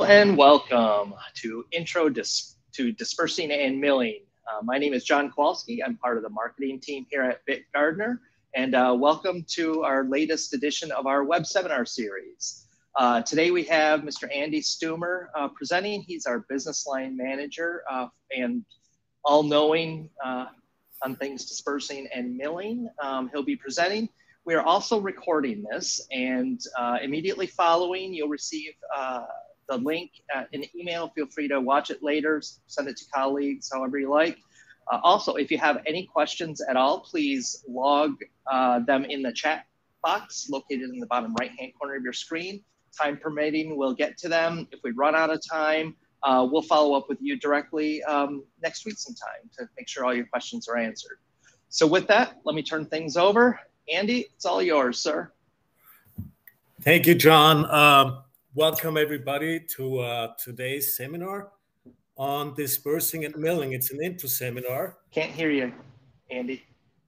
And welcome to to Dispersing and Milling. My name is John Kowalski. I'm part of the marketing team here at BitGardner, and welcome to our latest edition of our web seminar series. Today we have Mr. Andy Stummer presenting. He's our business line manager and all-knowing on things dispersing and milling. He'll be presenting. We are also recording this, and immediately following, you'll receive the link in email. Feel free to watch it later, send it to colleagues, however you like. Also, if you have any questions at all, please log them in the chat box located in the bottom right-hand corner of your screen. Time permitting, we'll get to them. If we run out of time, we'll follow up with you directly next week sometime to make sure all your questions are answered. So with that, let me turn things over. Andy, it's all yours, sir. Thank you, John. Welcome, everybody, to today's seminar on dispersing and milling. It's an intro seminar. Can't hear you, Andy.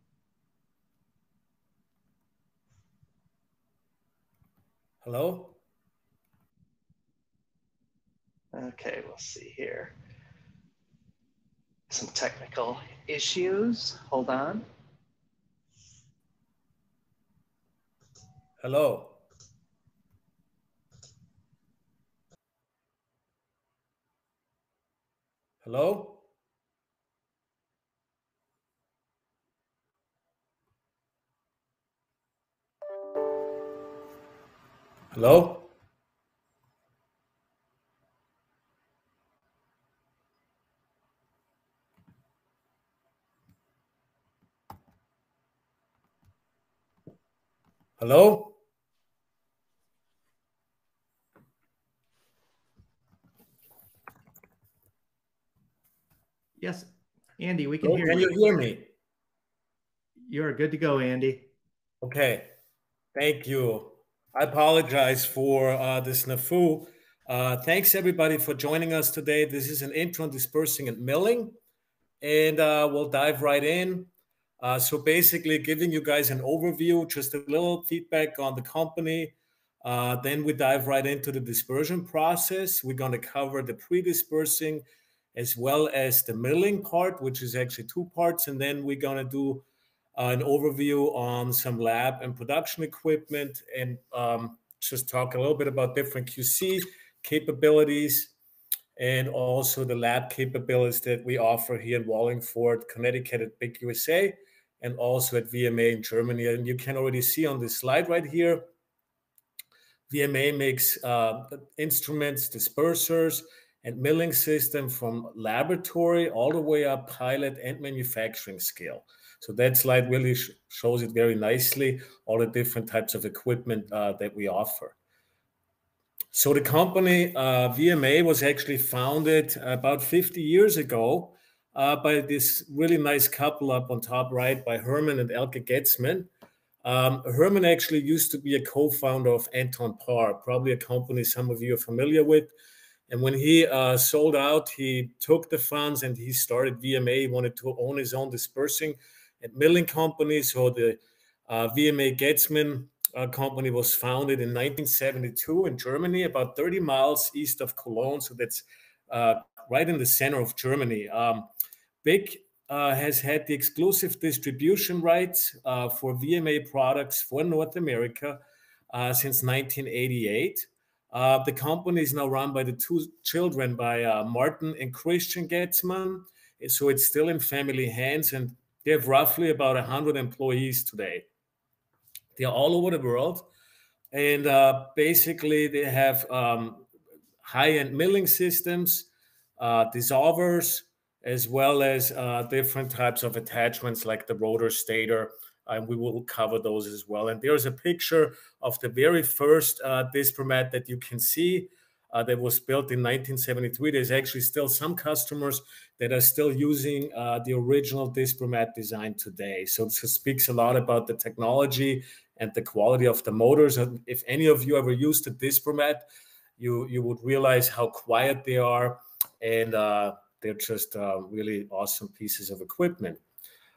Hello? Okay, we'll see here. Some technical issues. Hold on. Hello? Hello? Hello? Hello? Yes, Andy, we can hear you. Can you hear me? You're good to go, Andy. Okay, thank you. I apologize for the snafu. Thanks, everybody, for joining us today. This is an intro on dispersing and milling, and we'll dive right in. So basically giving you guys an overview, just a little feedback on the company. Then we dive right into the dispersion process. We're going to cover the pre-dispersing as well as the milling part, which is actually two parts. And then we're going to do an overview on some lab and production equipment and just talk a little bit about different QC capabilities and also the lab capabilities that we offer here in Wallingford, Connecticut at Big USA, and also at VMA in Germany. And you can already see on this slide right here, VMA makes instruments, dispersers, and milling system from laboratory all the way up pilot and manufacturing scale. So that slide really shows it very nicely, all the different types of equipment that we offer. So the company VMA was actually founded about 50 years ago by this really nice couple up on top right, by Herman and Elke Getzmann. Herman actually used to be a co-founder of Anton Paar, probably a company some of you are familiar with. And when he sold out, he took the funds and he started VMA. He wanted to own his own dispersing and milling company. So the VMA Getzmann company was founded in 1972 in Germany, about 30 miles east of Cologne. So that's right in the center of Germany. Big has had the exclusive distribution rights for VMA products for North America since 1988. The company is now run by the two children, by Martin and Christian Getzmann. So it's still in family hands, and they have roughly about 100 employees today. They're all over the world, and basically they have high-end milling systems, dissolvers, as well as different types of attachments like the rotor stator, and we will cover those as well. And there's a picture of the very first Dispermat that you can see that was built in 1973. There's actually still some customers that are still using the original Dispermat design today. So it speaks a lot about the technology and the quality of the motors. And if any of you ever used a Dispermat, you would realize how quiet they are, and they're just really awesome pieces of equipment.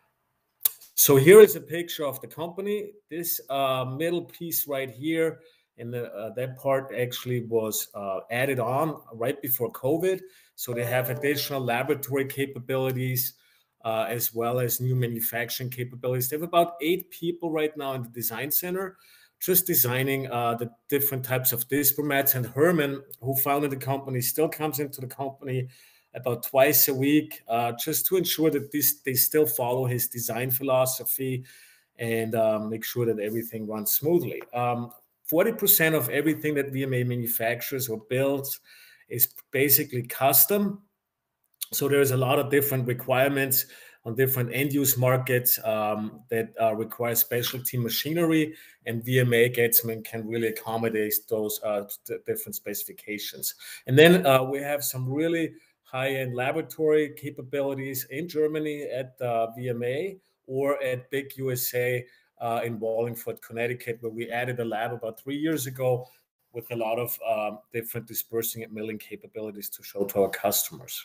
So here is a picture of the company. This middle piece right here and that part actually was added on right before COVID. So they have additional laboratory capabilities as well as new manufacturing capabilities. They have about 8 people right now in the design center, just designing the different types of diplomats. And Herman, who founded the company, still comes into the company about twice a week, just to ensure that they still follow his design philosophy and make sure that everything runs smoothly. 40% of everything that VMA manufactures or builds is basically custom. So there's a lot of different requirements on different end-use markets that require specialty machinery, and VMA Getzmann can really accommodate those different specifications. And then we have some really high-end laboratory capabilities in Germany at VMA or at Big USA in Wallingford, Connecticut, where we added a lab about 3 years ago with a lot of different dispersing and milling capabilities to show to our customers.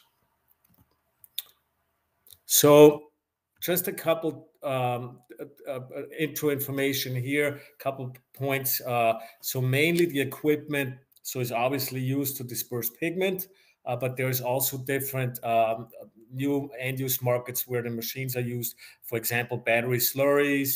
So just a couple intro information here, couple points. So mainly the equipment, so is obviously used to disperse pigment, but there's also different new end-use markets where the machines are used. For example, battery slurries,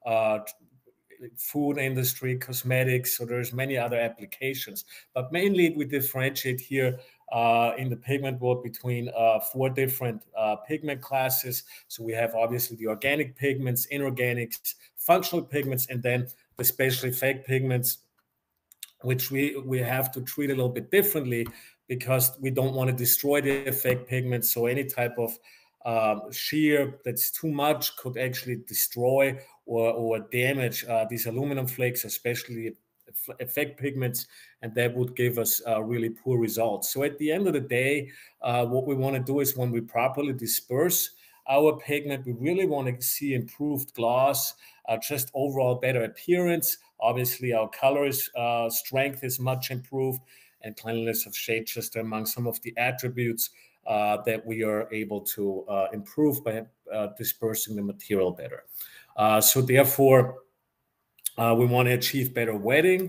food industry, cosmetics. So there's many other applications, but mainly we differentiate here in the pigment world between 4 different pigment classes. So we have obviously the organic pigments, inorganics, functional pigments, and then the special effect pigments, which we have to treat a little bit differently because we don't want to destroy the effect pigments. So any type of shear that's too much could actually destroy or damage these aluminum flakes, especially effect pigments, and that would give us really poor results. So at the end of the day, what we want to do is when we properly disperse our pigment, we really want to see improved gloss, just overall better appearance. Obviously, our color strength is much improved, and cleanliness of shade just among some of the attributes that we are able to improve by dispersing the material better. So therefore, we want to achieve better wetting.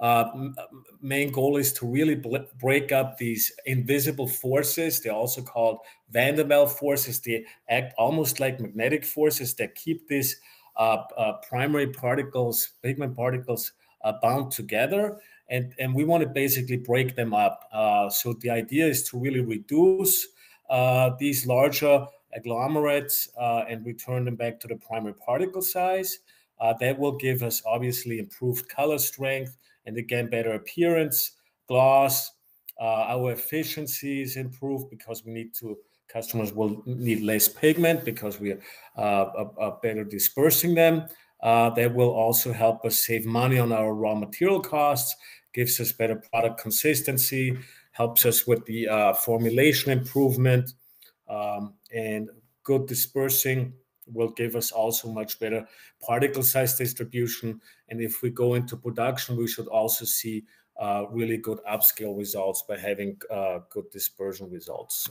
Main goal is to really break up these invisible forces. They're also called van der Waals forces. They act almost like magnetic forces that keep these primary particles, pigment particles, bound together. And we want to basically break them up. So the idea is to really reduce these larger agglomerates and return them back to the primary particle size. That will give us obviously improved color strength and again better appearance, gloss. Our efficiency is improved because customers will need less pigment because we are better dispersing them. That will also help us save money on our raw material costs, gives us better product consistency, helps us with the formulation improvement, and good dispersing will give us also much better particle size distribution. And if we go into production, we should also see really good upscale results by having good dispersion results.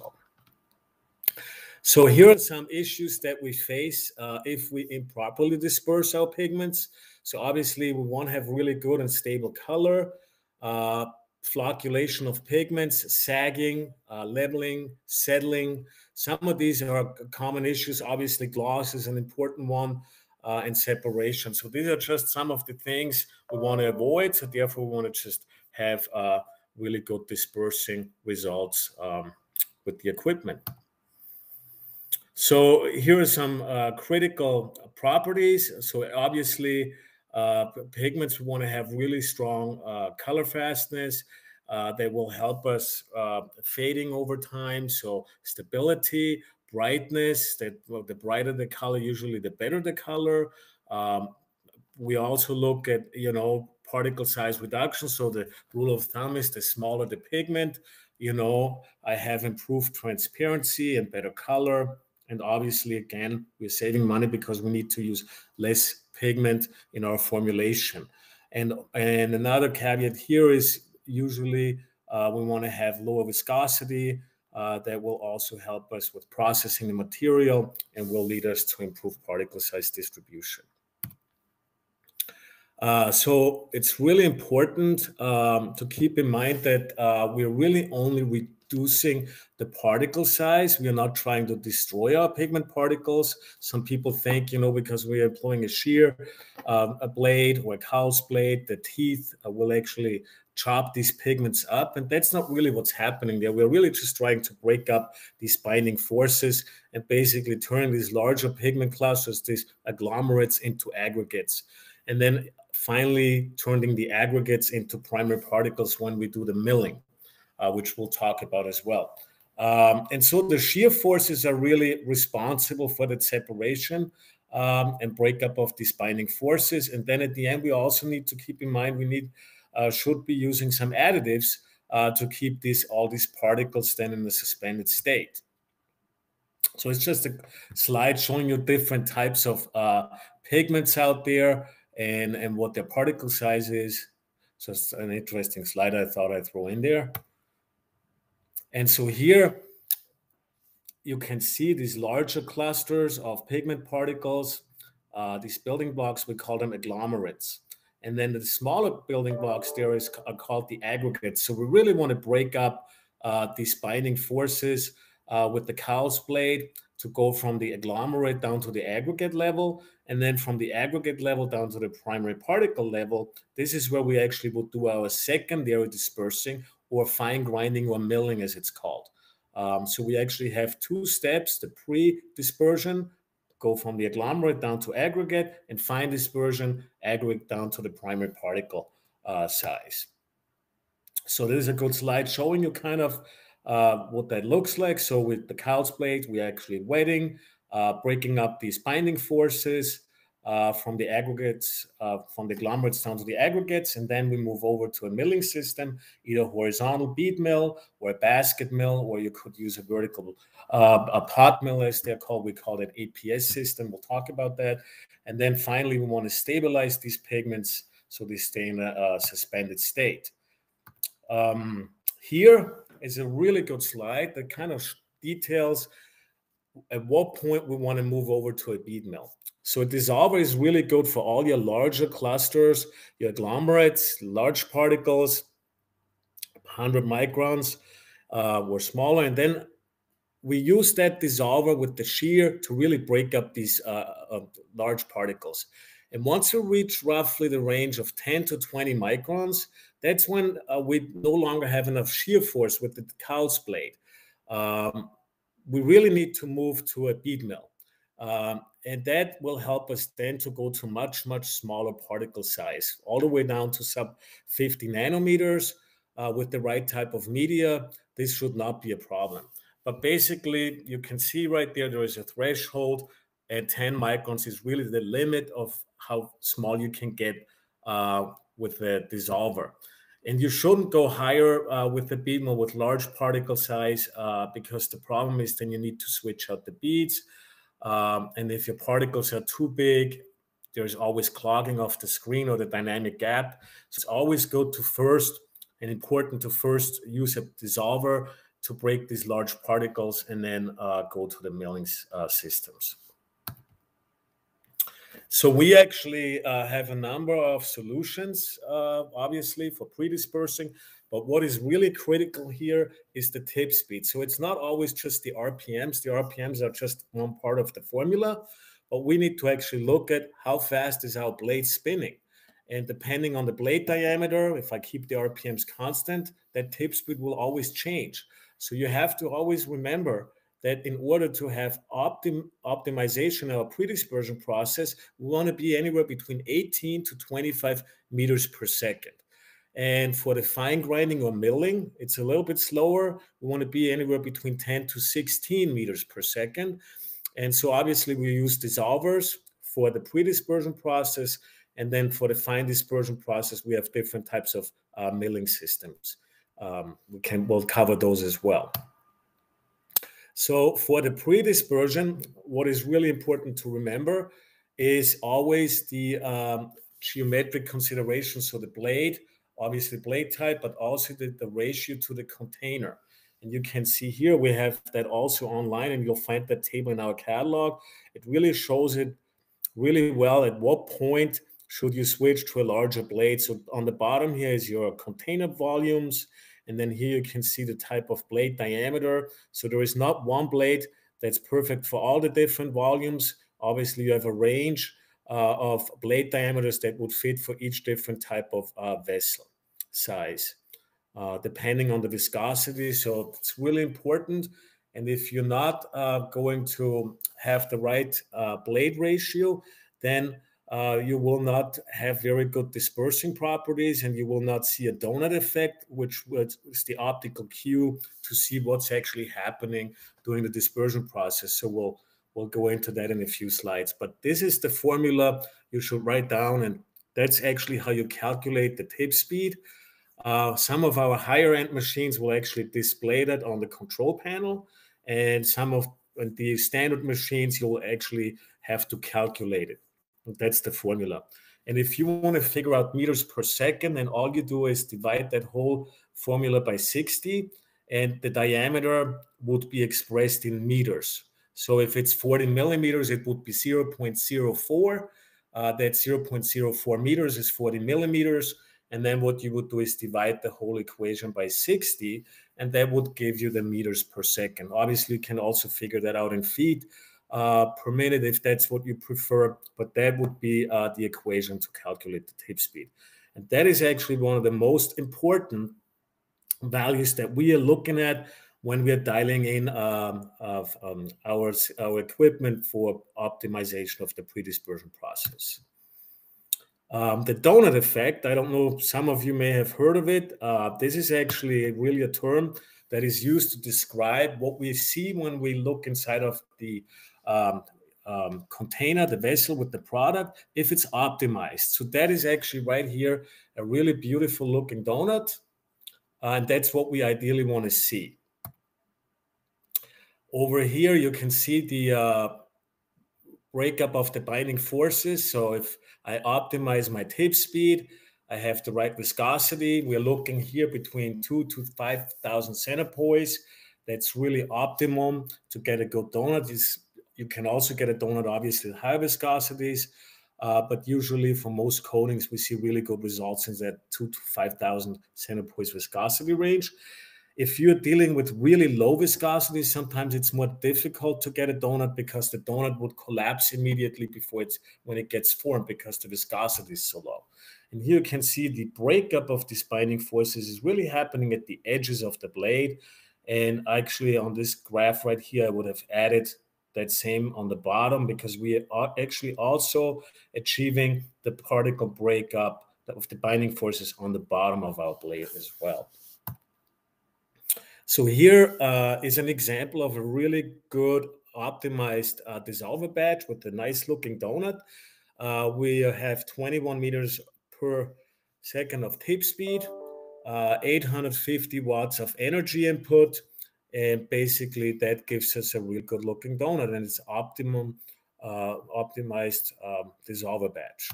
So here are some issues that we face if we improperly disperse our pigments. So obviously we want to have really good and stable color, flocculation of pigments, sagging, leveling, settling. Some of these are common issues. Obviously gloss is an important one, and separation. So these are just some of the things we want to avoid. So therefore we want to just have really good dispersing results with the equipment. So here are some critical properties. So obviously, pigments want to have really strong color fastness. They will help us fading over time. So stability, brightness, the brighter the color, usually the better the color. We also look at, particle size reduction. So the rule of thumb is the smaller the pigment, I have improved transparency and better color. And obviously, again, we're saving money because we need to use less pigment in our formulation. And another caveat here is usually we want to have lower viscosity. That will also help us with processing the material and will lead us to improve particle size distribution. So it's really important to keep in mind that we're really only reducing the particle size. We are not trying to destroy our pigment particles. Some people think, because we are employing a shear, a blade or a cow's blade, the teeth will actually chop these pigments up. And that's not really what's happening there. We're really just trying to break up these binding forces and basically turn these larger pigment clusters, these agglomerates, into aggregates. And then finally turning the aggregates into primary particles when we do the milling, which we'll talk about as well. And so the shear forces are really responsible for that separation and breakup of these binding forces. And then at the end, we also need to keep in mind we should be using some additives to keep all these particles then in a suspended state. So it's just a slide showing you different types of pigments out there and what their particle size is. So it's an interesting slide I thought I'd throw in there. And so here you can see these larger clusters of pigment particles, these building blocks, we call them agglomerates. And then the smaller building blocks there are called the aggregates. So we really want to break up these binding forces with the cow's blade to go from the agglomerate down to the aggregate level, and then from the aggregate level down to the primary particle level. This is where we actually will do our secondary dispersing or fine grinding or milling, as it's called. So we actually have two steps: the pre-dispersion, go from the agglomerate down to aggregate, and fine dispersion, aggregate down to the primary particle size. So this is a good slide showing you kind of what that looks like. So with the cow's blade, we're actually wetting, breaking up these binding forces from the aggregates, from the agglomerates down to the aggregates, and then we move over to a milling system, either horizontal bead mill or a basket mill, or you could use a vertical, a pot mill as they're called. We call it APS system. We'll talk about that. And then finally, we want to stabilize these pigments so they stay in a suspended state. Here is a really good slide that kind of details at what point we want to move over to a bead mill. So a dissolver is really good for all your larger clusters, your agglomerates, large particles, 100 microns or smaller. And then we use that dissolver with the shear to really break up these large particles. And once you reach roughly the range of 10 to 20 microns, that's when we no longer have enough shear force with the cow's blade. We really need to move to a bead mill. And that will help us then to go to much, much smaller particle size, all the way down to sub 50 nanometers with the right type of media. This should not be a problem. But basically, you can see right there is a threshold, and 10 microns is really the limit of how small you can get with the dissolver. And you shouldn't go higher with the bead mill with large particle size because the problem is then you need to switch out the beads. And if your particles are too big, there's always clogging of the screen or the dynamic gap. So it's always good to first and important to first use a dissolver to break these large particles and then go to the milling systems. So we actually have a number of solutions, obviously, for pre-dispersing. But what is really critical here is the tip speed. So it's not always just the RPMs. The RPMs are just one part of the formula. But we need to actually look at how fast is our blade spinning. And depending on the blade diameter, if I keep the RPMs constant, that tip speed will always change. So you have to always remember that in order to have optimization of a pre-dispersion process, we want to be anywhere between 18 to 25 meters per second. And for the fine grinding or milling, it's a little bit slower. We want to be anywhere between 10 to 16 meters per second. And so obviously we use dissolvers for the pre-dispersion process. And then for the fine dispersion process, we have different types of milling systems. We'll cover those as well. So for the pre-dispersion, what is really important to remember is always the geometric consideration. So the blade, obviously blade type, but also the ratio to the container. And you can see here, we have that also online, and you'll find that table in our catalog. It really shows it really well at what point should you switch to a larger blade. So on the bottom here is your container volumes, and then here you can see the type of blade diameter. So there is not one blade that's perfect for all the different volumes. Obviously, you have a range of blade diameters that would fit for each different type of vessel size, depending on the viscosity. So it's really important. And if you're not going to have the right blade ratio, then you will not have very good dispersing properties, and you will not see a donut effect, which is the optical cue to see what's actually happening during the dispersion process. So we'll go into that in a few slides. But this is the formula you should write down, and that's actually how you calculate the tip speed. Some of our higher end machines will actually display that on the control panel, and some of the standard machines you'll actually have to calculate it. That's the formula. And if you want to figure out meters per second, then all you do is divide that whole formula by 60, and the diameter would be expressed in meters. So if it's 40 millimeters, it would be 0.04. That 0.04 meters is 40 millimeters. And then what you would do is divide the whole equation by 60, and that would give you the meters per second. Obviously, you can also figure that out in feet per minute if that's what you prefer, but that would be the equation to calculate the tip speed. And that is actually one of the most important values that we are looking at when we are dialing in our equipment for optimization of the pre-dispersion process. The donut effect, I don't know, some of you may have heard of it. This is actually really a term that is used to describe what we see when we look inside of the container, the vessel with the product, if it's optimized. So that is actually right here, a really beautiful looking donut. And that's what we ideally want to see. Over here, you can see the breakup of the binding forces. So if I optimize my tip speed, I have the right viscosity. We're looking here between 2,000 to 5,000 centipoise. That's really optimum to get a good donut. You can also get a donut, obviously, with high viscosities, but usually for most coatings, we see really good results in that 2,000 to 5,000 centipoise viscosity range. If you're dealing with really low viscosity, sometimes it's more difficult to get a donut because the donut would collapse immediately when it gets formed because the viscosity is so low. And here you can see the breakup of these binding forces is really happening at the edges of the blade. And actually on this graph right here, I would have added that same on the bottom because we are actually also achieving the particle breakup of the binding forces on the bottom of our blade as well. So here is an example of a really good optimized dissolver batch with a nice looking donut. We have 21 meters per second of tip speed, 850 watts of energy input, and basically that gives us a real good looking donut, and it's optimized dissolver batch.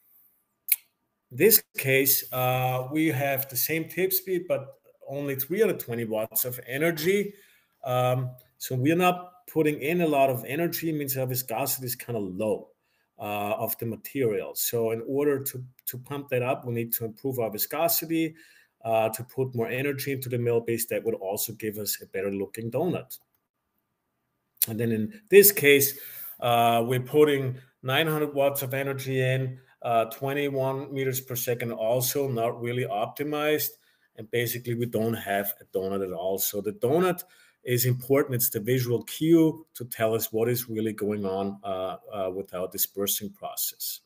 This case, we have the same tip speed, but only 320 watts of energy. So we're not putting in a lot of energy, means our viscosity is kind of low of the material. So in order to pump that up, we need to improve our viscosity, to put more energy into the mill base. That would also give us a better looking donut. And then in this case, we're putting 900 watts of energy in, 21 meters per second, also not really optimized. And basically, we don't have a donut at all. So the donut is important. It's the visual cue to tell us what is really going on with our dispersing process.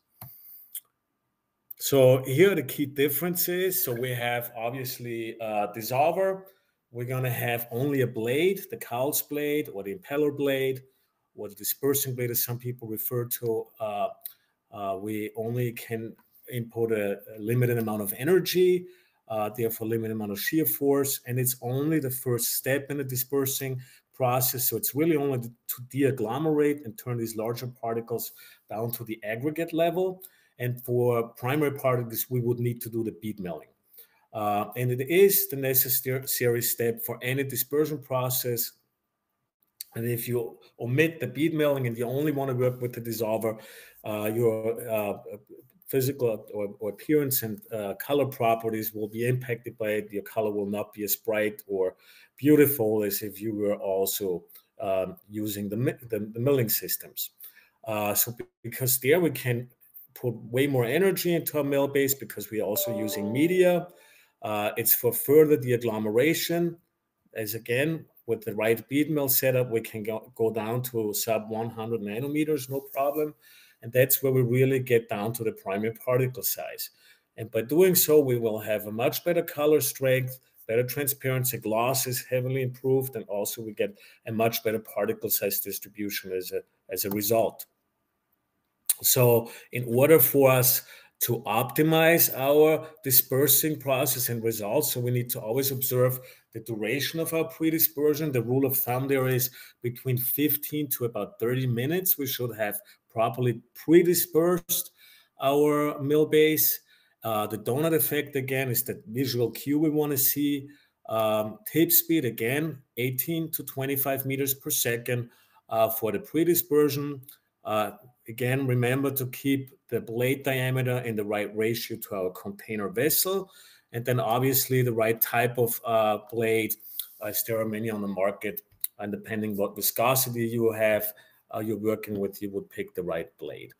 So here are the key differences. So we have obviously dissolver. We're going to have only a blade, the cowls blade or the impeller blade or the dispersing blade, as some people refer to. We only can input a limited amount of energy, therefore limited amount of shear force, and it's only the first step in the dispersing process. So it's really only to de-agglomerate and turn these larger particles down to the aggregate level. And for primary particles, we would need to do the bead milling. And it is the necessary step for any dispersion process. And if you omit the bead milling and you only want to work with the dissolver, you're physical or appearance and color properties will be impacted by it. Your color will not be as bright or beautiful as if you were also using the milling systems. So because there we can put way more energy into our mill base because we're also using media. It's for further de-agglomeration. As again, with the right bead mill setup, we can go down to sub 100 nanometers, no problem. And that's where we really get down to the primary particle size. And by doing so, we will have a much better color strength, better transparency, gloss is heavily improved, and also we get a much better particle size distribution as a result. So in order for us to optimize our dispersing process and results, so we need to always observe the duration of our pre-dispersion. The rule of thumb there is between 15 to about 30 minutes. We should have properly pre-dispersed our mill base. The donut effect, again, is the visual cue we want to see. Tape speed, again, 18 to 25 meters per second for the pre-dispersion. Again, remember to keep the blade diameter in the right ratio to our container vessel. And then obviously the right type of blade, as there are many on the market, and depending what viscosity you have, you're working with, you would pick the right blade.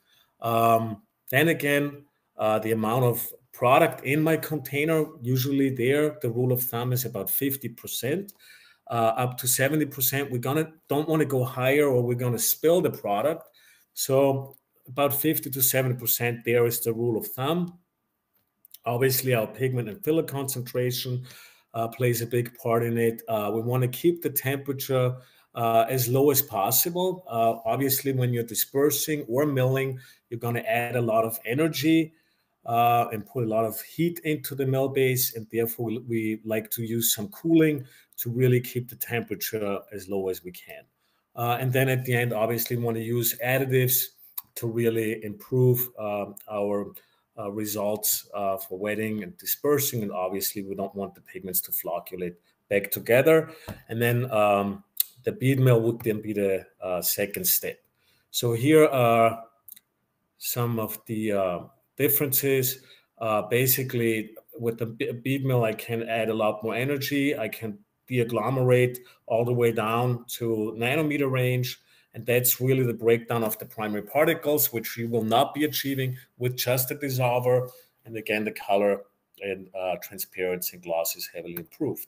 Then again, the amount of product in my container, usually there, the rule of thumb is about 50%. Up to 70%, we don't want to go higher or we're going to spill the product. So about 50 to 70% there is the rule of thumb. Obviously, our pigment and filler concentration plays a big part in it. We want to keep the temperature as low as possible. Obviously, when you're dispersing or milling, you're going to add a lot of energy and put a lot of heat into the mill base, and therefore we like to use some cooling to really keep the temperature as low as we can. And then at the end, obviously, we want to use additives to really improve our results for wetting and dispersing. And obviously, we don't want the pigments to flocculate back together. And then the bead mill would then be the second step. So here are some of the differences. Basically, with the bead mill, I can add a lot more energy. I can de-agglomerate all the way down to nanometer range. And that's really the breakdown of the primary particles, which you will not be achieving with just a dissolver. And again, the color and transparency and gloss is heavily improved.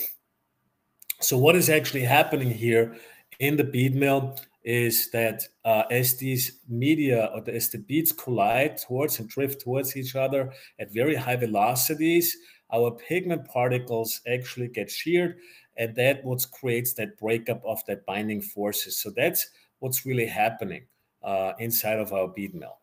So what is actually happening here in the bead mill is that as these media or as the beads collide towards and drift towards each other at very high velocities, our pigment particles actually get sheared, and that what creates that breakup of that binding forces. So that's what's really happening inside of our bead mill.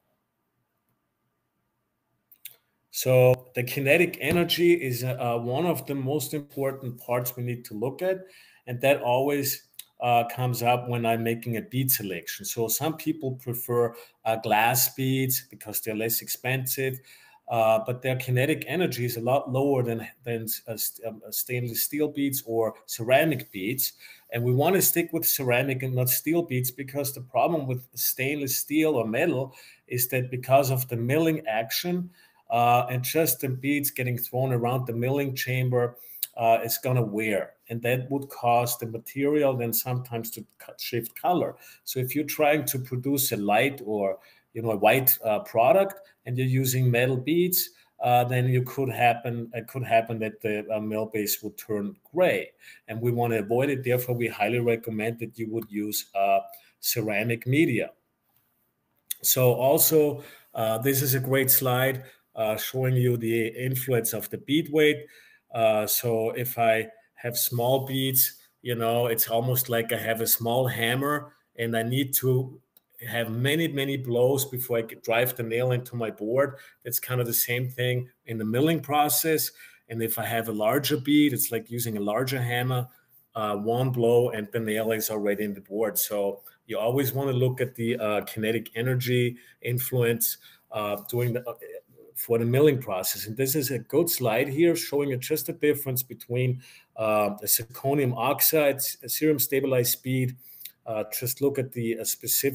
So the kinetic energy is one of the most important parts we need to look at, and that always comes up when I'm making a bead selection. So some people prefer glass beads because they're less expensive, but their kinetic energy is a lot lower than stainless steel beads or ceramic beads. And we want to stick with ceramic and not steel beads because the problem with stainless steel or metal is that because of the milling action and just the beads getting thrown around the milling chamber, it's going to wear. And that would cause the material then sometimes to shift color. So if you're trying to produce a light or a white product and you're using metal beads, then it could happen that the mill base would turn gray. And we want to avoid it. Therefore, we highly recommend that you would use ceramic media. So also, this is a great slide showing you the influence of the bead weight. So if I have small beads, it's almost like I have a small hammer and I need to have many blows before I drive the nail into my board. It's kind of the same thing in the milling process. And if I have a larger bead, it's like using a larger hammer, one blow and the nail is already in the board. So you always want to look at the kinetic energy influence for the milling process. And this is a good slide here showing just the difference between the zirconium oxide, serum stabilized speed. Just look at the specific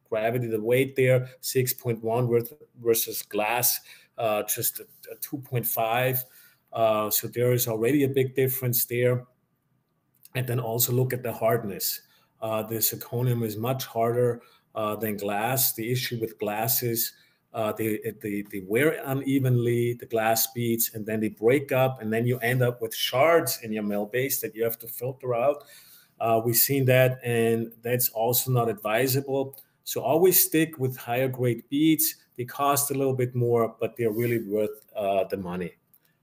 gravity, the weight there, 6.1 versus glass, just a 2.5. So there is already a big difference there. And then also look at the hardness. The zirconium is much harder than glass. The issue with glass is they wear unevenly, the glass beads, and then they break up, and then you end up with shards in your mill base that you have to filter out. We've seen that, and that's also not advisable. So always stick with higher grade beads. They cost a little bit more, but they're really worth the money.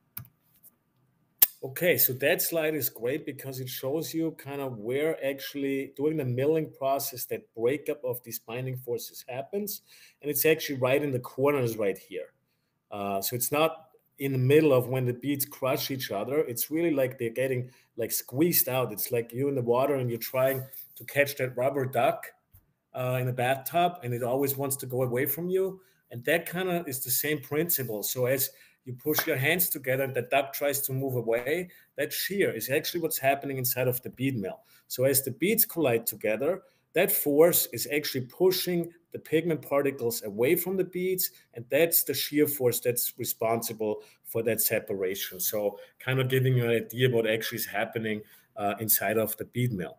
Okay, so that slide is great because it shows you kind of where actually during the milling process that breakup of these binding forces happens. And it's actually right in the corners right here. So it's not in the middle of when the beads crush each other. It's really like they're getting like squeezed out. It's like you're in the water and you're trying to catch that rubber duck in a bathtub, and it always wants to go away from you. And that kind of is the same principle. So as you push your hands together and the duck tries to move away, that shear is actually what's happening inside of the bead mill. So as the beads collide together, that force is actually pushing the pigment particles away from the beads, and that's the shear force that's responsible for that separation. So kind of giving you an idea what actually is happening inside of the bead mill.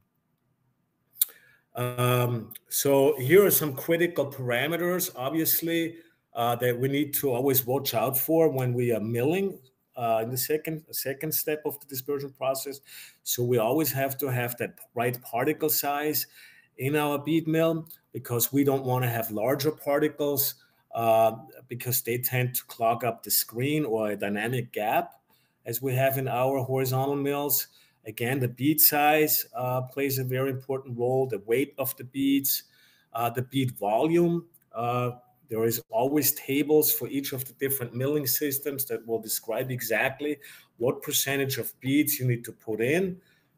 So here are some critical parameters, obviously, that we need to always watch out for when we are milling in the second step of the dispersion process. So we always have to have that right particle size in our bead mill, because we don't want to have larger particles because they tend to clog up the screen or a dynamic gap as we have in our horizontal mills. Again, the bead size plays a very important role, the weight of the beads, the bead volume. There is always tables for each of the different milling systems that will describe exactly what percentage of beads you need to put in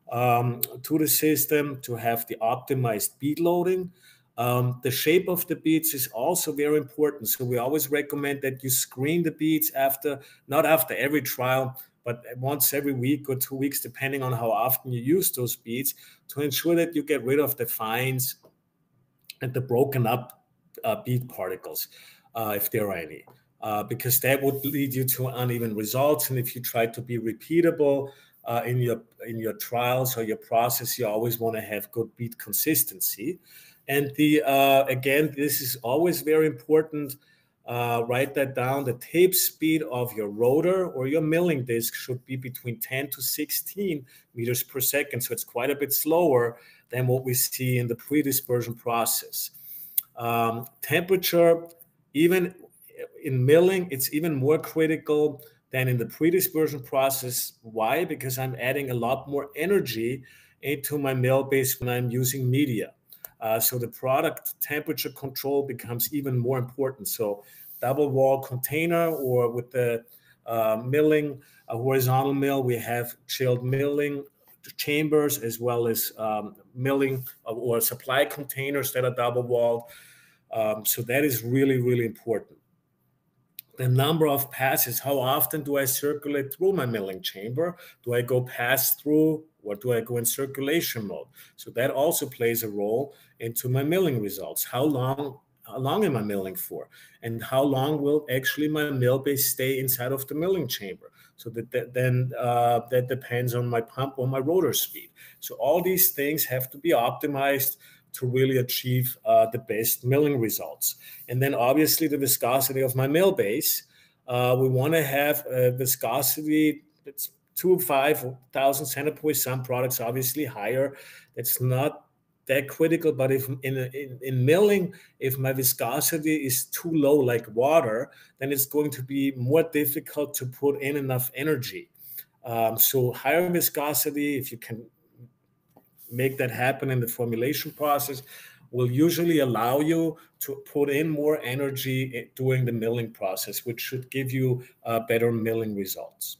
to the system to have the optimized bead loading. The shape of the beads is also very important. So we always recommend that you screen the beads not after every trial, but once every week or 2 weeks, depending on how often you use those beads, to ensure that you get rid of the fines and the broken up bead particles, if there are any, because that would lead you to uneven results. And if you try to be repeatable in your trials or your process, you always want to have good bead consistency. And again, this is always very important. Write that down. The tape speed of your rotor or your milling disc should be between 10 to 16 meters per second. So it's quite a bit slower than what we see in the pre-dispersion process. Temperature, even in milling, it's even more critical than in the pre-dispersion process. Why? Because I'm adding a lot more energy into my mill base when I'm using media. So the product temperature control becomes even more important. So double wall container, or with the milling, a horizontal mill, we have chilled milling chambers as well as milling or supply containers that are double walled. So that is really, really important. The number of passes, how often do I circulate through my milling chamber? Do I go pass through, or do I go in circulation mode? So that also plays a role into my milling results. How long am I milling for? And how long will actually my mill base stay inside of the milling chamber? So that depends on my pump or my rotor speed. So all these things have to be optimized to really achieve the best milling results. And then obviously the viscosity of my mill base. We want to have a viscosity that's 2 to 5,000 centipoise. Some products obviously higher. That's not that critical, but if in milling, if my viscosity is too low, like water, then it's going to be more difficult to put in enough energy. So higher viscosity, if you can make that happen in the formulation process, will usually allow you to put in more energy during the milling process, which should give you better milling results.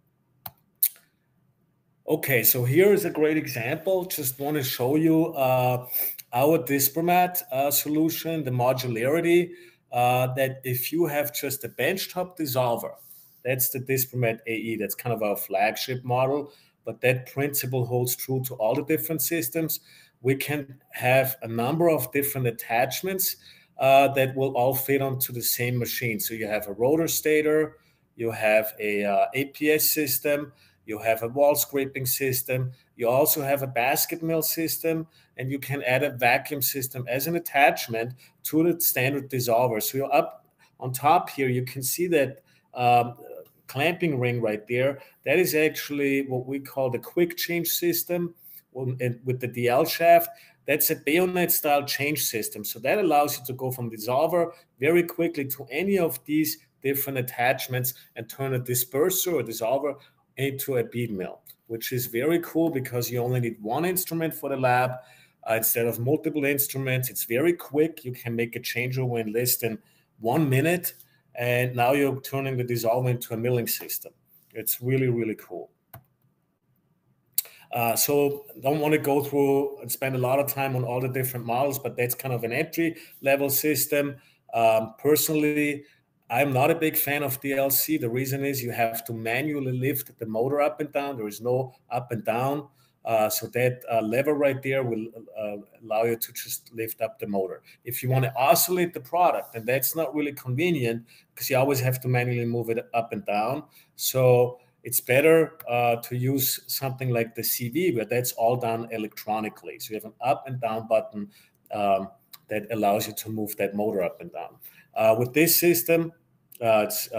Okay, so here is a great example. Just want to show you our Dispermat solution, the modularity, that if you have just a benchtop dissolver, that's the Dispermat AE, that's kind of our flagship model, but that principle holds true to all the different systems. we can have a number of different attachments that will all fit onto the same machine. So you have a rotor stator, you have a APS system, you have a wall scraping system, you also have a basket mill system, and you can add a vacuum system as an attachment to the standard dissolver. So you're up on top here, you can see that clamping ring right there. That is actually what we call the quick change system with the DL shaft. That's a bayonet style change system. So that allows you to go from dissolver very quickly to any of these different attachments and turn a disperser or dissolver into a bead mill, which is very cool because you only need one instrument for the lab instead of multiple instruments. It's very quick. You can make a changeover in less than 1 minute. And now you're turning the dissolver into a milling system. It's really, really cool. So don't want to go through and spend a lot of time on all the different models, but that's kind of an entry level system. Personally, I'm not a big fan of DLC. The reason is you have to manually lift the motor up and down. There is no up and down. So that lever right there will allow you to just lift up the motor. If you want to oscillate the product, then that's not really convenient because you always have to manually move it up and down. So it's better to use something like the CV, where that's all done electronically. So you have an up and down button that allows you to move that motor up and down. With this system, it's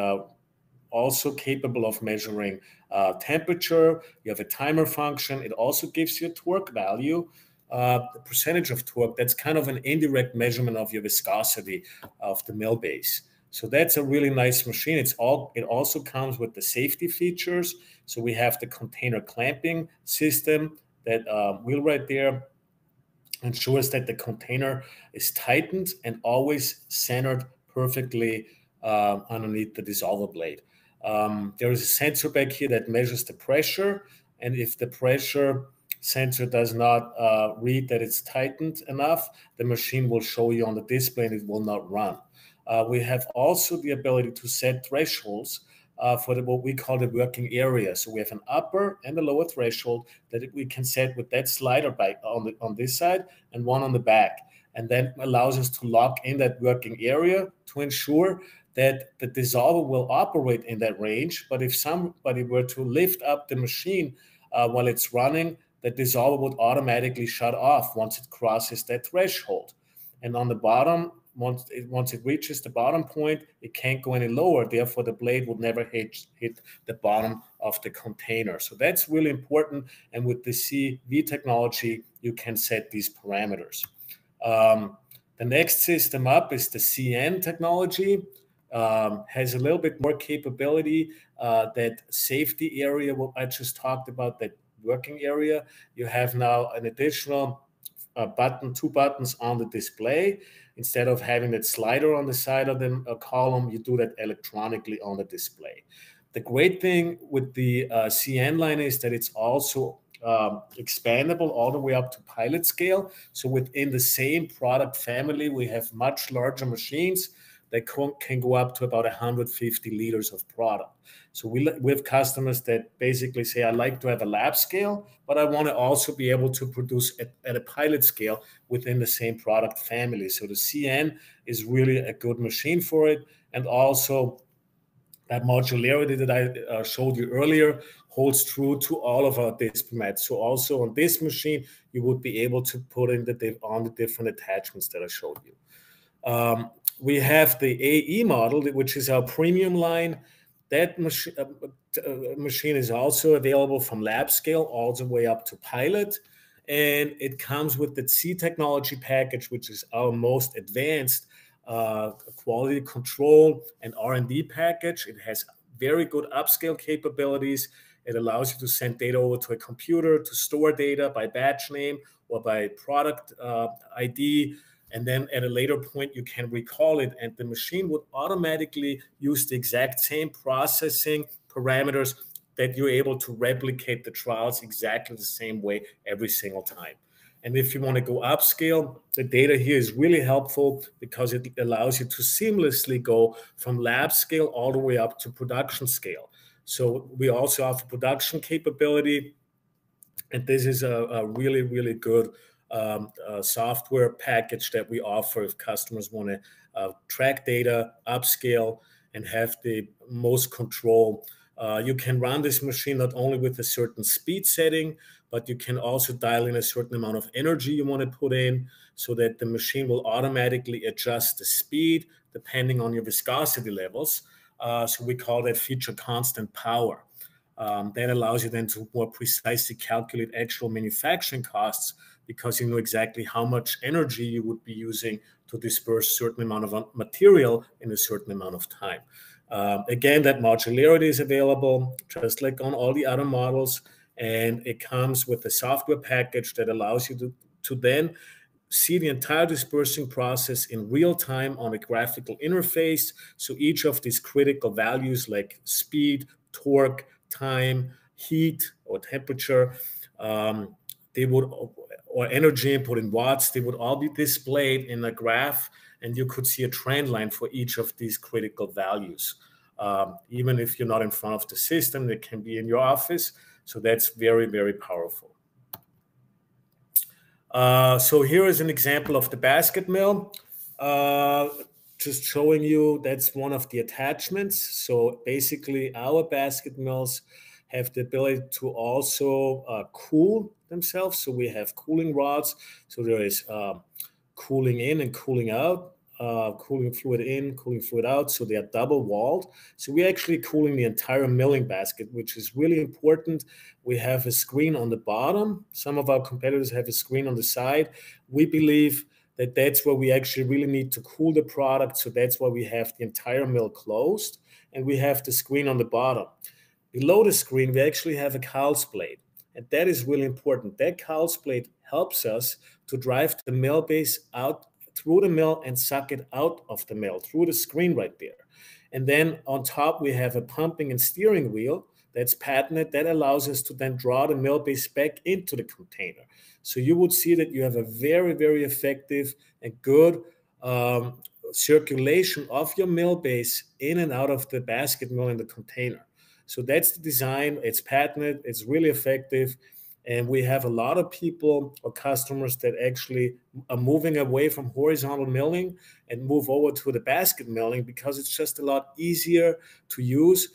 also capable of measuring temperature. You have a timer function. It also gives you a torque value, the percentage of torque. That's kind of an indirect measurement of your viscosity of the mill base. So that's a really nice machine. It also comes with the safety features. So we have the container clamping system. That wheel right there ensures that the container is tightened and always centered perfectly underneath the dissolver blade. There is a sensor back here that measures the pressure, and if the pressure sensor does not read that it's tightened enough, the machine will show you on the display and it will not run. We have also the ability to set thresholds for what we call the working area. So we have an upper and a lower threshold that we can set with that slider on this side and one on the back. And that allows us to lock in that working area to ensure that the dissolver will operate in that range. But if somebody were to lift up the machine while it's running, the dissolver would automatically shut off once it crosses that threshold. And on the bottom, once it reaches the bottom point, it can't go any lower. Therefore, the blade would never hit the bottom of the container. So that's really important. And with the CV technology, you can set these parameters. The next system up is the CN technology. Has a little bit more capability. That safety area, what I just talked about, that working area, you have now an additional two buttons on the display. Instead of having that slider on the side of the column, you do that electronically on the display. The great thing with the CN line is that it's also expandable all the way up to pilot scale. So within the same product family, we have much larger machines that can go up to about 150 liters of product. So we have customers that basically say, I like to have a lab scale, but I want to also be able to produce at a pilot scale within the same product family. So the CN is really a good machine for it. And also that modularity that I showed you earlier holds true to all of our display mats. So also on this machine, you would be able to put in on the different attachments that I showed you. We have the AE model, which is our premium line. That machine is also available from lab scale all the way up to pilot. And it comes with the C technology package, which is our most advanced quality control and R&D package. It has very good upscale capabilities. It allows you to send data over to a computer, to store data by batch name or by product ID. And then at a later point, you can recall it, and the machine would automatically use the exact same processing parameters that you're able to replicate the trials exactly the same way every single time. And if you want to go upscale, the data here is really helpful because it allows you to seamlessly go from lab scale all the way up to production scale. So we also offer production capability, and this is a really, really good software package that we offer if customers want to track data, upscale, and have the most control. You can run this machine not only with a certain speed setting, but you can also dial in a certain amount of energy you want to put in so that the machine will automatically adjust the speed depending on your viscosity levels. So we call that feature constant power. That allows you then to more precisely calculate actual manufacturing costs because you know exactly how much energy you would be using to disperse a certain amount of material in a certain amount of time. Again, that modularity is available just like on all the other models, and it comes with a software package that allows you to then see the entire dispersing process in real time on a graphical interface. So each of these critical values like speed, torque, time, heat, or temperature, they would, or energy input in watts, they would all be displayed in a graph, and you could see a trend line for each of these critical values. Even if you're not in front of the system, it can be in your office. So that's very, very powerful. So here is an example of the basket mill. Just showing you that's one of the attachments. So basically our basket mills have the ability to also cool themselves. So we have cooling rods. So there is cooling in and cooling out. Cooling fluid in, cooling fluid out, so they are double walled. So we're actually cooling the entire milling basket, which is really important. We have a screen on the bottom. Some of our competitors have a screen on the side. We believe that that's where we actually really need to cool the product. So that's why we have the entire mill closed, and we have the screen on the bottom. Below the screen, we actually have a cowls blade, and that is really important. That cowls blade helps us to drive the mill base out through the mill and suck it out of the mill through the screen right there. And then on top, we have a pumping and steering wheel that's patented that allows us to then draw the mill base back into the container. So you would see that you have a very, very effective and good circulation of your mill base in and out of the basket mill in the container. So that's the design. It's patented. It's really effective. And we have a lot of people or customers that actually are moving away from horizontal milling and move over to the basket milling because it's just a lot easier to use.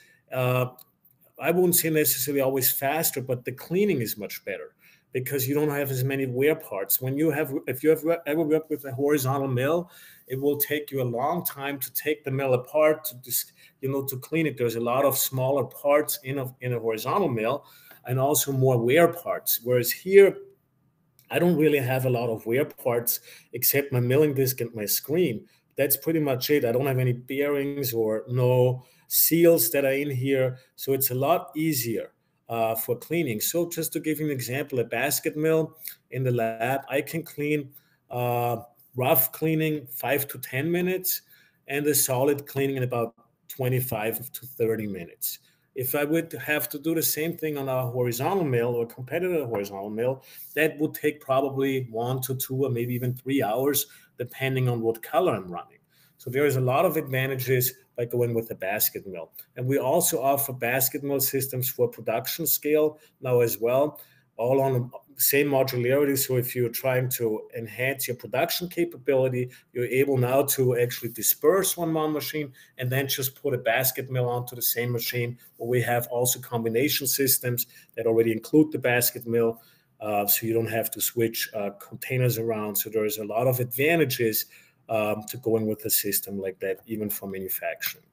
I wouldn't say necessarily always faster, but the cleaning is much better because you don't have as many wear parts. If you have ever worked with a horizontal mill, it will take you a long time to take the mill apart to clean it. There's a lot of smaller parts in a horizontal mill, and also more wear parts. Whereas here, I don't really have a lot of wear parts except my milling disc and my screen. That's pretty much it. I don't have any bearings or no seals that are in here. So it's a lot easier for cleaning. So just to give you an example, a basket mill in the lab, I can clean rough cleaning 5 to 10 minutes and a solid cleaning in about 25 to 30 minutes. If I would have to do the same thing on a horizontal mill or competitor horizontal mill, that would take probably 1 to 2 or maybe even 3 hours, depending on what color I'm running. So there is a lot of advantages by going with a basket mill. And we also offer basket mill systems for production scale now as well, all on the same modularity. So if you're trying to enhance your production capability, you're able now to actually disperse one machine and then just put a basket mill onto the same machine. Or we have also combination systems that already include the basket mill, so you don't have to switch containers around. So there's a lot of advantages to going with a system like that, even for manufacturing.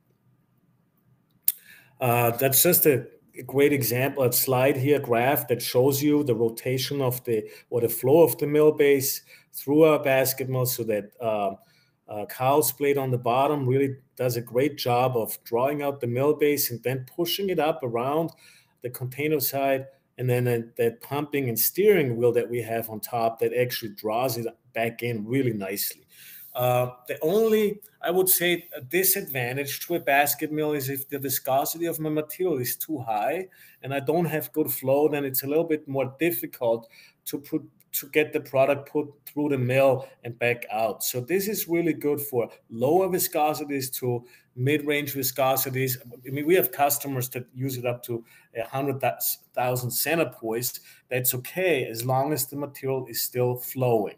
That's just a great example, a slide here, graph that shows you the rotation of the flow of the mill base through our basket mill, so that cowls blade on the bottom really does a great job of drawing out the mill base and then pushing it up around the container side, and then that pumping and steering wheel that we have on top that actually draws it back in really nicely. The only, I would say, a disadvantage to a basket mill is if the viscosity of my material is too high and I don't have good flow, then it's a little bit more difficult to to get the product put through the mill and back out. So this is really good for lower viscosities to mid-range viscosities. I mean, we have customers that use it up to 100,000 centipoise. That's okay as long as the material is still flowing.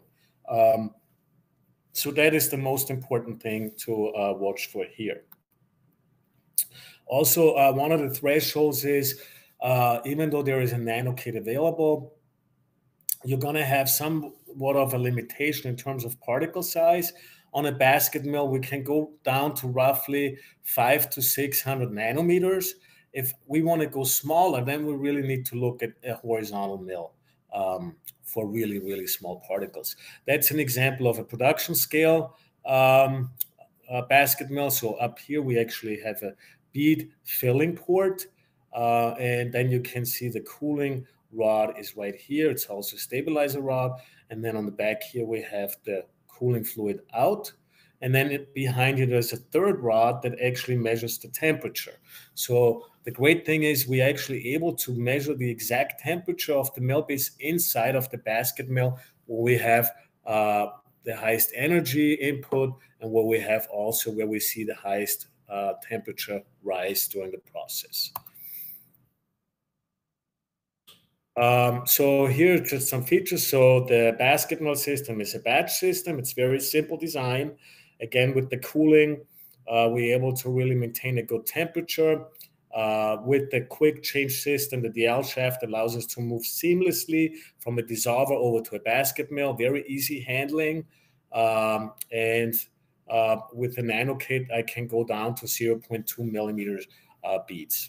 So that is the most important thing to watch for here. Also, one of the thresholds is even though there is a nano kit available, you're going to have somewhat of a limitation in terms of particle size. On a basket mill, we can go down to roughly 500 to 600 nanometers. If we want to go smaller, then we really need to look at a horizontal mill for really, really small particles. That's an example of a production scale basket mill. So up here, we actually have a bead filling port. And then you can see the cooling rod is right here. It's also a stabilizer rod. And then on the back here, we have the cooling fluid out. And then behind you, there's a third rod that actually measures the temperature. So the great thing is we're actually able to measure the exact temperature of the mill base inside of the basket mill, where we have the highest energy input and where we have also where we see the highest temperature rise during the process. So here are just some features. So the basket mill system is a batch system. It's very simple design. Again, with the cooling, we're able to really maintain a good temperature. With the quick change system, the DL shaft allows us to move seamlessly from a dissolver over to a basket mill. Very easy handling. And with the nano kit, I can go down to 0.2 millimeters beads.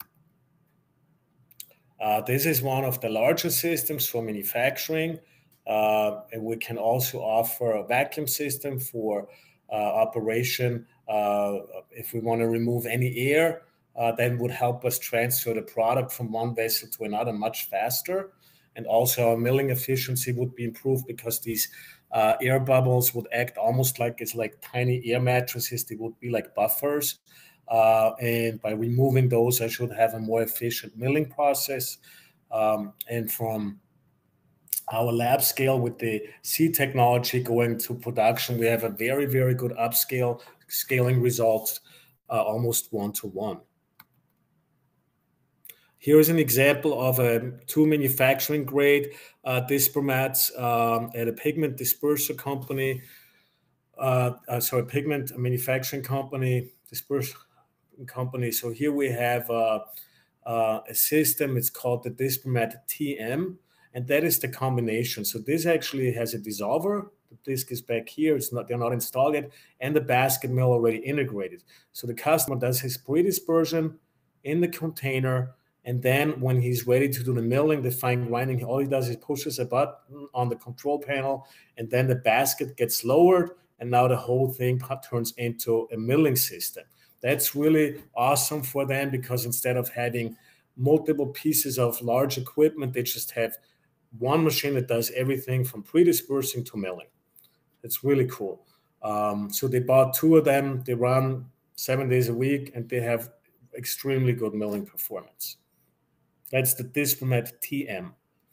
This is one of the larger systems for manufacturing, and we can also offer a vacuum system for operation. If we want to remove any air, then would help us transfer the product from one vessel to another much faster. And also our milling efficiency would be improved because these air bubbles would act almost like it's like tiny air mattresses. They would be like buffers. And by removing those, I should have a more efficient milling process. And from our lab scale with the C technology going to production, we have a very, very good scaling results, almost 1-to-1. Here is an example of a 2 manufacturing grade dispermats at a pigment disperser company. Pigment manufacturing company, dispersion company. So here we have a system. It's called the Dispermat TM, and that is the combination. So this actually has a dissolver. The disc is back here. They're not installed yet, and the basket mill already integrated. So the customer does his pre-dispersion in the container, and then when he's ready to do the milling, the fine grinding, all he does is pushes a button on the control panel, and then the basket gets lowered, and now the whole thing turns into a milling system. That's really awesome for them because instead of having multiple pieces of large equipment, they just have one machine that does everything from pre-dispersing to milling. It's really cool. So they bought 2 of them. They run 7 days a week, and they have extremely good milling performance. That's the Dispermat TM.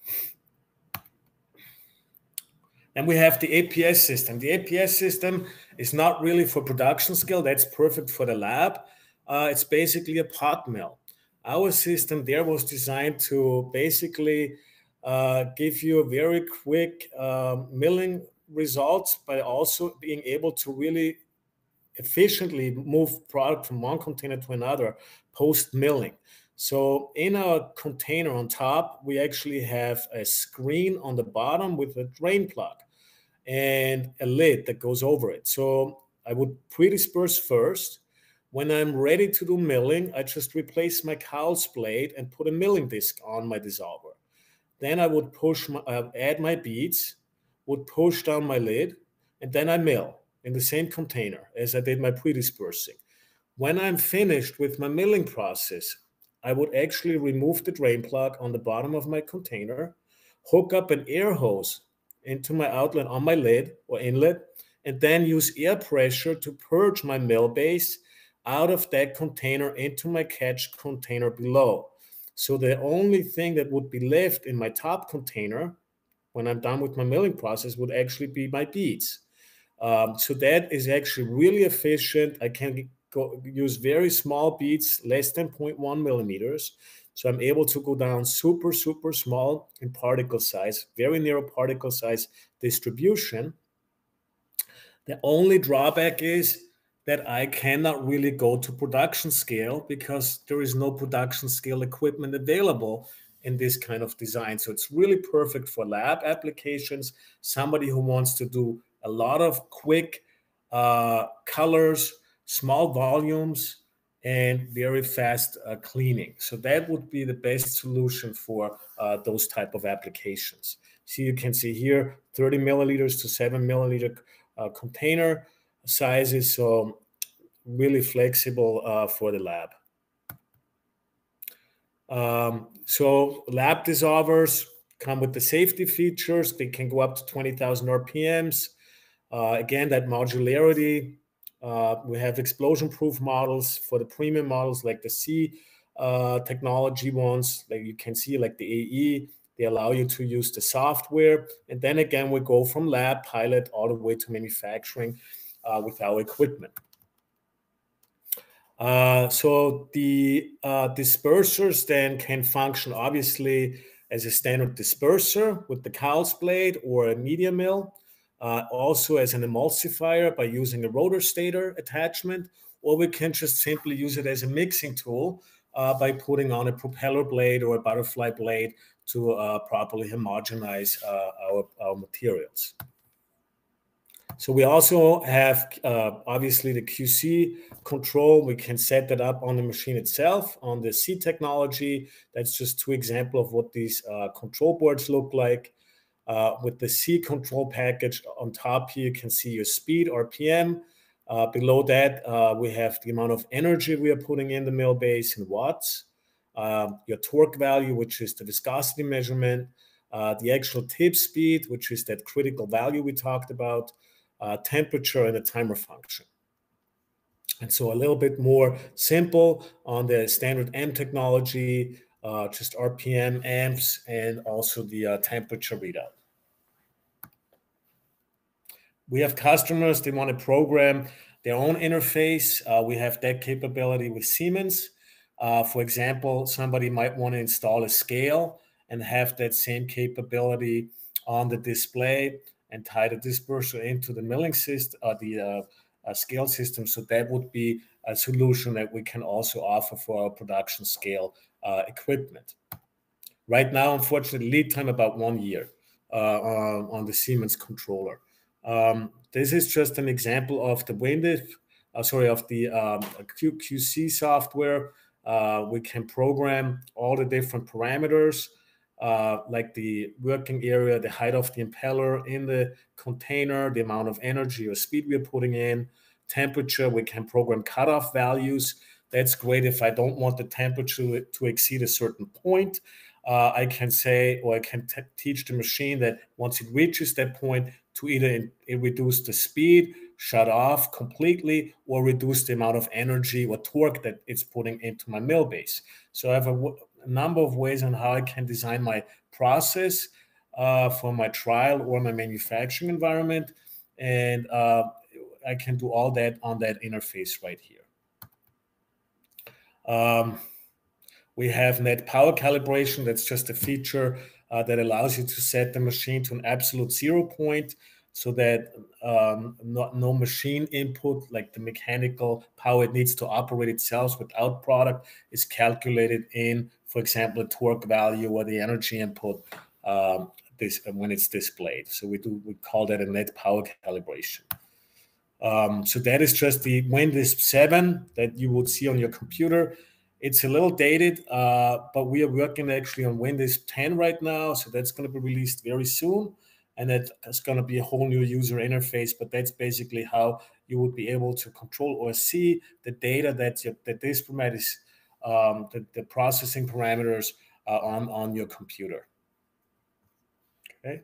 And we have the APS system. The APS system is not really for production scale. That's perfect for the lab. It's basically a pot mill. Our system there was designed to basically give you a very quick milling results, but also being able to really efficiently move product from one container to another post-milling. So in our container on top, we actually have a screen on the bottom with a drain plug and a lid that goes over it. So I would pre-disperse first. When I'm ready to do milling, I just replace my cowl's blade and put a milling disc on my dissolver. Then I would add my beads, would push down my lid, and then I mill in the same container as I did my pre-dispersing. When I'm finished with my milling process, I would actually remove the drain plug on the bottom of my container, hook up an air hose into my outlet on my lid or inlet, and then use air pressure to purge my mill base out of that container into my catch container below. So the only thing that would be left in my top container when I'm done with my milling process would actually be my beads. So that is actually really efficient. I can use very small beads, less than 0.1 millimeters. So I'm able to go down super, super small in particle size, very narrow particle size distribution. The only drawback is that I cannot really go to production scale because there is no production scale equipment available in this kind of design. So it's really perfect for lab applications, somebody who wants to do a lot of quick colors, small volumes, and very fast cleaning. So that would be the best solution for those type of applications. So you can see here 30 milliliters to 7 milliliter container sizes, so really flexible for the lab. So lab dissolvers come with the safety features. They can go up to 20,000 RPMs. Again, that modularity. We have explosion-proof models for the premium models like the C technology ones. Like you can see, like the AE, they allow you to use the software. And then again, we go from lab pilot all the way to manufacturing with our equipment. So the dispersers then can function obviously as a standard disperser with the cowls blade or a media mill, also as an emulsifier by using a rotor stator attachment, or we can just simply use it as a mixing tool by putting on a propeller blade or a butterfly blade to properly homogenize our materials. So we also have obviously the QC control. We can set that up on the machine itself on the C technology. That's just two examples of what these control boards look like. With the C control package on top here, you can see your speed, RPM. Below that, we have the amount of energy we are putting in the mill base in watts. Your torque value, which is the viscosity measurement. The actual tip speed, which is that critical value we talked about. Temperature and a timer function. And so a little bit more simple on the standard M technology, just RPM, amps, and also the temperature readout. We have customers, they want to program their own interface. We have that capability with Siemens. For example, somebody might want to install a scale and have that same capability on the display and tie the disperser into the milling system, the scale system. So that would be a solution that we can also offer for our production scale equipment. Right now, unfortunately, lead time about 1 year on the Siemens controller. This is just an example of the of the QC software. We can program all the different parameters, like the working area, the height of the impeller in the container, the amount of energy or speed we're putting in, temperature. We can program cutoff values. That's great if I don't want the temperature to exceed a certain point. I can say, or I can teach the machine that once it reaches that point to either reduce the speed, shut off completely, or reduce the amount of energy or torque that it's putting into my mill base. So I have a number of ways on how I can design my process for my trial or my manufacturing environment. And I can do all that on that interface right here. We have net power calibration. That's just a feature that allows you to set the machine to an absolute 0 point so that no machine input, like the mechanical power it needs to operate itself without product, is calculated in, for example, a torque value or the energy input when it's displayed. So we call that a net power calibration. So that is just the Windows 7 that you would see on your computer. It's a little dated, but we are working actually on Windows 10 right now. So that's going to be released very soon. And that's going to be a whole new user interface. But that's basically how you would be able to control or see the data that this format is, the processing parameters on your computer. Okay.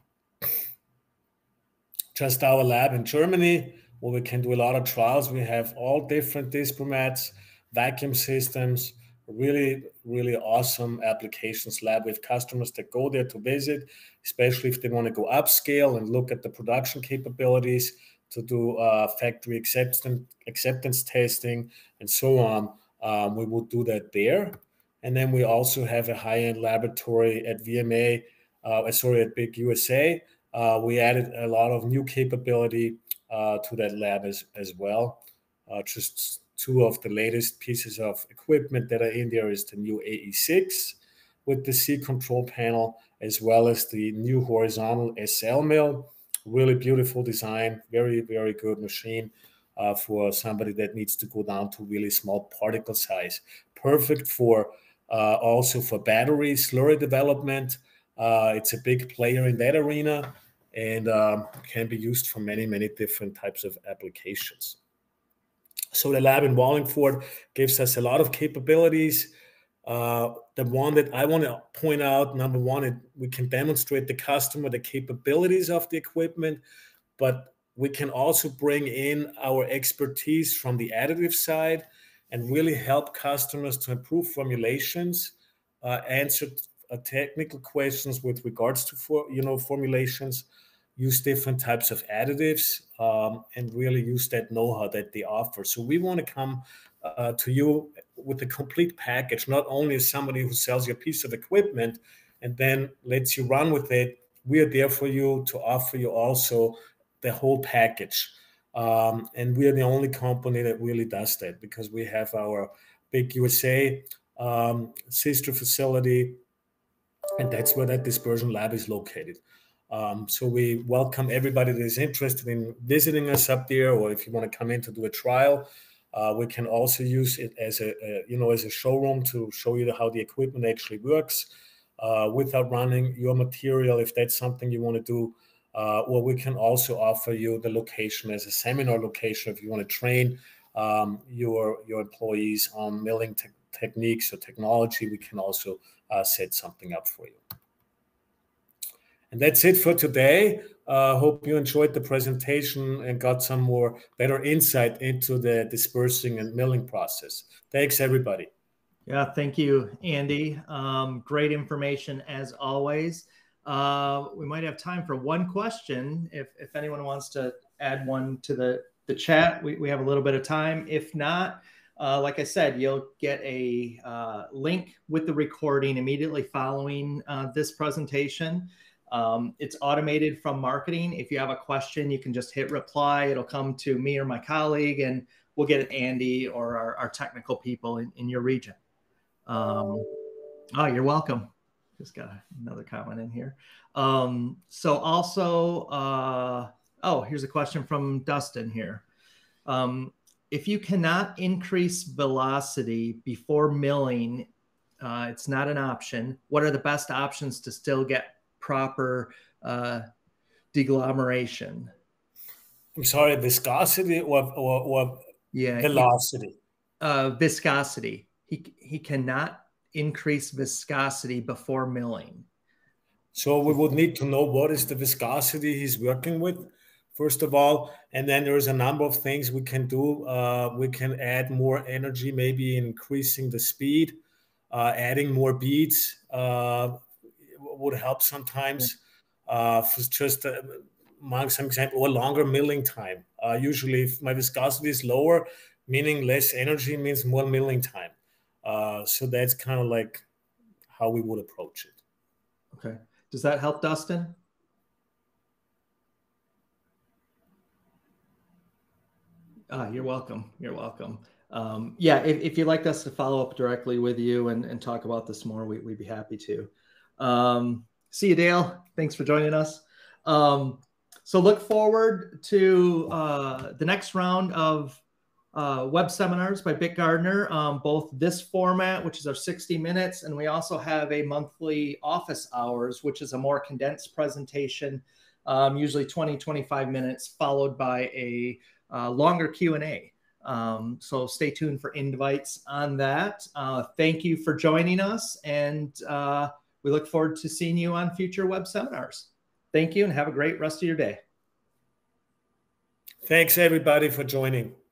Just our lab in Germany, where we can do a lot of trials. We have all different disk formats, vacuum systems, really, really awesome applications lab with customers that go there to visit, especially if they want to go upscale and look at the production capabilities to do factory acceptance testing and so on. We will do that there. And then we also have a high-end laboratory at VMA, at Big USA. We added a lot of new capability to that lab as well. Just two of the latest pieces of equipment that are in there is the new AE6 with the C control panel, as well as the new horizontal SL mill. Really beautiful design, very, very good machine for somebody that needs to go down to really small particle size. Perfect for also for battery slurry development. It's a big player in that arena and can be used for many, many different types of applications. So the lab in Wallingford gives us a lot of capabilities. The one that I want to point out, number one, we can demonstrate the customer the capabilities of the equipment, but we can also bring in our expertise from the additive side and really help customers to improve formulations, answer technical questions with regards to formulations, use different types of additives, and really use that know-how that they offer. So we want to come to you with a complete package, not only as somebody who sells you a piece of equipment and then lets you run with it. We are there for you to offer you also the whole package. And we are the only company that really does that because we have our Big USA sister facility, and that's where that dispersion lab is located. So we welcome everybody that is interested in visiting us up there, or if you want to come in to do a trial, we can also use it as a showroom to show you how the equipment actually works without running your material, if that's something you want to do. Or we can also offer you the location as a seminar location if you want to train your employees on milling techniques or technology. We can also set something up for you. And that's it for today. Hope you enjoyed the presentation and got some more better insight into the dispersing and milling process. Thanks, everybody. Yeah, thank you, Andy. Great information as always. We might have time for one question. If anyone wants to add one to the chat, we have a little bit of time. If not, like I said, you'll get a link with the recording immediately following this presentation. It's automated from marketing. If you have a question, you can just hit reply. It'll come to me or my colleague, and we'll get it Andy or our technical people in your region. Oh, you're welcome. Just got another comment in here. So also, here's a question from Dustin here. If you cannot increase velocity before milling, it's not an option. What are the best options to still get proper deglomeration? I'm sorry, viscosity or velocity? Viscosity. He cannot increase viscosity before milling. So we would need to know what is the viscosity he's working with, first of all. And then there's a number of things we can do. We can add more energy, maybe increasing the speed, adding more beads would help sometimes. For just among some example, or longer milling time. Usually if my viscosity is lower, meaning less energy means more milling time. So that's kind of like how we would approach it. Okay. Does that help, Dustin? You're welcome. You're welcome. Yeah, if you'd like us to follow up directly with you and talk about this more, we'd be happy to. See you, Dale. Thanks for joining us. So look forward to the next round of web seminars by Bick Gardner, both this format, which is our 60 minutes, and we also have a monthly office hours, which is a more condensed presentation, usually 20, 25 minutes, followed by a longer Q&A. So stay tuned for invites on that. Thank you for joining us, and we look forward to seeing you on future web seminars. Thank you, and have a great rest of your day. Thanks, everybody, for joining.